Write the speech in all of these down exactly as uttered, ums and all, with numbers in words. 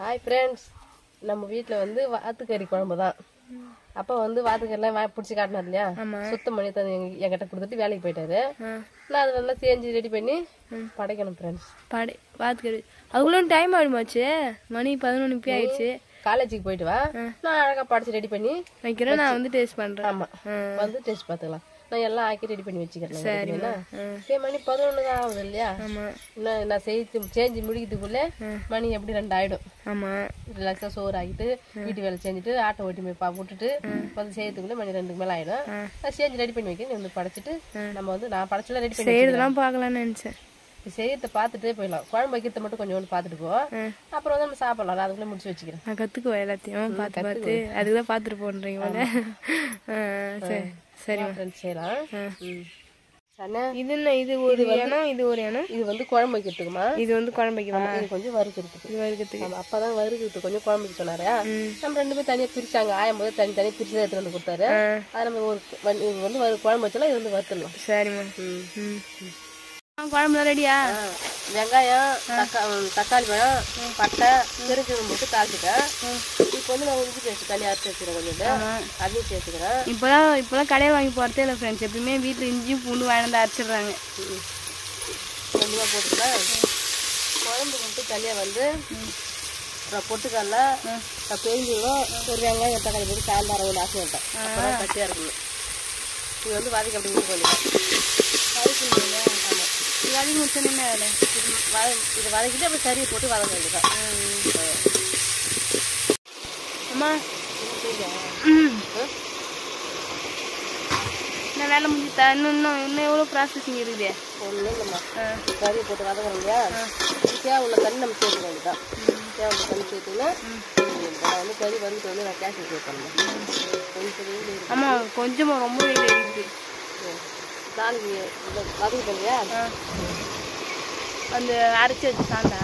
Hi friends, நம்ம வீட்டில் வந்து வாத்துக்கறி குழம்பு தான். அப்போ வந்து வாத்துக்கறிலாம் வா பிடிச்சி காட்டினார் இல்லையா, சுத்தம் பண்ணி தந்து எங்க என்கிட்ட கொடுத்துட்டு வேலைக்கு போயிட்டாரு. நான் அதை நல்லா செஞ்சு ரெடி பண்ணி படைக்கணும் ஃப்ரெண்ட்ஸ். படை வாத்துக்கறி அதுக்குள்ள டைம் ஆயிடுமாச்சு, மணி பதினொன்று இப்போ ஆயிடுச்சு. காலேஜுக்கு போயிட்டு வா, நான் அழகாக படைச்சி ரெடி பண்ணி வைக்கிறேன். நான் வந்து டேஸ்ட் பண்ணுறேன். ஆமாம், வந்து டேஸ்ட் பார்த்துக்கலாம். நான் எல்லாம் ஆக்கி ரெடி பண்ணி வச்சுக்கிறேன். சரிங்களா? சரி, மணி பதினொன்று தான் ஆகுது இல்லையா? இன்னும் நான் செய்து செஞ்சு முடிக்கிறதுக்குள்ளே மணி எப்படி ரெண்டு ஆயிடும். ஆமாம், ரிலாக்ஸாக சோறு ஆகிட்டு வீட்டு வேலை செஞ்சுட்டு ஆட்டோ ஓட்டி போய் பா விட்டுட்டு வந்து செய்யறதுக்குள்ளே மணி ரெண்டுக்கு மேலே ஆகிடும். நான் செஞ்சு ரெடி பண்ணி வைக்கிறேன். வந்து படைச்சிட்டு நம்ம வந்து நான் படைச்சலாம் ரெடி பண்ணி செய்யறதுலாம் பார்க்கலான்னு நினச்சேன். செய்யறத பார்த்துட்டே போயிடலாம். குழம்பு வைக்கிறத மட்டும் கொஞ்சம் ஒன்று பார்த்துட்டு போ, அப்புறம் வந்து நம்ம சாப்பிடலாம். அதுக்குள்ளே முடிச்சு வச்சுக்கிறேன். நான் கற்றுக்குவேன் எல்லாத்தையும் பார்த்து பார்த்து. அதுக்கு தான் பார்த்துட்டு போன்றீங்க போல. சரி சரி ஃப்ரெண்ட்ஸ், செய்யலாம். இது என்ன, இது ஒரு இனம், இது ஒரு இனம். இது வந்து குழம்பு வைக்கிறதுக்குமா, இது வந்து குழம்பு வைக்கலாம். இது கொஞ்சம் வறுக்கிறதுக்கு. இது வறுக்கிறதுக்கு அப்பதான் வறுக்கிறதுக்கு கொஞ்சம் குழம்புக்கு சொன்னாரு. நம்ம ரெண்டு பேரும் தனியா பிரிச்சாங்க. ஆயும் போது தனி தனியா பிரிச்சு எடுத்துட்டு வந்து கொடுத்தாரு. அது நம்ம ஒரு இது வந்து குழம்பு வச்சாலும் இது வந்து வறுத்துடலாம். சரிம்மா. குழம்புலாம் ரெடியா? வெங்காயம், தக்காளி பழம், பட்டை, பெருஞ்சீரகம் போட்டு தாளிச்சுட்டேன். இப்போ வந்து நான் இஞ்சி பேஸ்ட் தனியாக அரைச்சி வச்சுக்கிறேன். கொஞ்சம் அதையும் சேர்த்துக்கிறேன். இப்போலாம் இப்போலாம் கடையில் வாங்கி போகிறதே இல்லை ஃப்ரெண்ட்ஸ். எப்பயுமே வீட்டில் இஞ்சியும் பூண்டு வாங்கிட்டு அரைச்சிடுறாங்க. கொஞ்சமாக போட்டுக்கலாம். குழம்பு மட்டும் தனியாக வந்து பொட்டுக்கடல, பெருஞ்சீரகம், ஒரு வெங்காயம், தக்காளி போட்டு காய்ந்த அரை ஆசி விட்டேன். அப்புறம் கட்டியாக இருக்கணும். இது வந்து வாதிக்கு அப்படி யூஸ் பண்ணிக்கலாம். வதக்கணும். ஆமாம், இது வதக்கி முடிச்சோன்னு என்ன வேலை? வத இதை வதக்கிட்டு அப்புறம் சரியை போட்டு வதக்க வேண்டியதான். அம்மா என்ன வேலை முடிஞ்சுட்டா? இன்னும் இன்னும் இன்னும் எவ்வளோ ப்ராசஸிங் இருக்குது? ஒன்றும் இல்லைம்மா, கறியை போட்டு வதக்கிறோம் இல்லையா, தேவை உள்ள தண்ணி நம்ம சேர்த்துக்க வேண்டியதான். தேவை உள்ள தண்ணி சேர்த்துன்னா நான் வந்து கறி வந்துட்டு வந்து நான் கேஷ் சேர்ப்பேன். கொஞ்சம் ஆமாம், கொஞ்சமாக ரொம்ப வெயில் இருக்குது. நாளைக்கு வதக்கிட்டோம் இல்லையா, அந்த அரைச்சி வச்சு சாந்தா.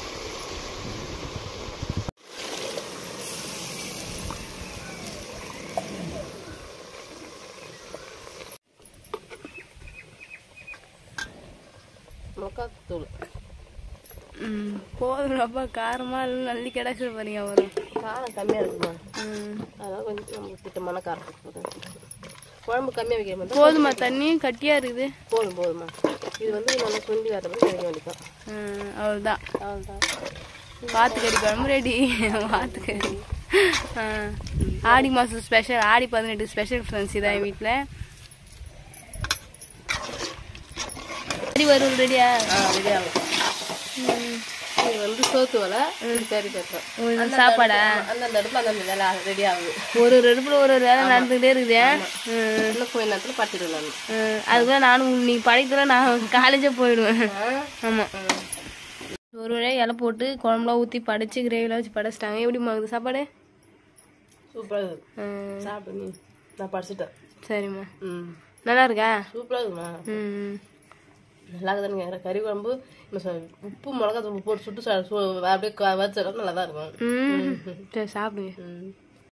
மிளகாத்தூள் ம் போதும். அப்பா காரமாக இல்லை, நல்லி கிடக்கு பாருங்க. வரும் காரம் கம்மியாக இருக்குமா? ம் அதெல்லாம் கொஞ்சம் நம்ம திட்டமான காரம் போதும். குழம்பு கம்மியாக வைக்கிற மாதிரி போதுமா? தண்ணி கட்டியாக இருக்குது. போதும் போதுமா. இது வந்து நல்லா சுண்டி வர மாதிரி கிடைக்க வேண்டியதான். அவ்வளோதான் அவ்வளோதான். வாத்துக்கறி குழம்பு ரெடி. வாத்துக்கறி ஆடி மாதம் ஸ்பெஷல், ஆடி பதினெட்டு ஸ்பெஷல் ஃப்ரெண்ட்ஸ். இதான் என் வீட்டில் வரும். ரெடியா? ரெடி ஆகும். இது வந்து சோத்து வலை சரி பேசுறோம். சாப்பாடா அந்தந்த அடுப்புல அந்தந்த வேலை ரெடி ஆகுது. ஒரு ஒரு அடுப்புல ஒரு ஒரு வேலை நடந்துகிட்டே இருக்குது. இன்னும் கொஞ்ச நேரத்தில் பட்டிடுவேன். அதுக்குள்ள நானும் நீ படிக்கல, நான் காலேஜே போயிடுவேன். ஆமாம், ஒரு வழியாக இலை போட்டு குழம்புலாம் ஊற்றி படித்து கிரேவிலாம் வச்சு படைச்சிட்டாங்க. எப்படிமா இருக்குது சாப்பாடு? சூப்பராக இருக்குது. சாப்பிடு நீ. நான் படிச்சுட்டேன். சரிம்மா. ம் நல்லா இருக்கா? சூப்பராக இருக்குமா? ம் நல்லா இருக்குதுன்னு கறி குழம்பு உப்பு மிளகா தூள் போட்டு சுட்டு அப்படியே வச்சுடும். நல்லா தான் இருக்கும். ம் சரி சாப்பிடுங்க. ம்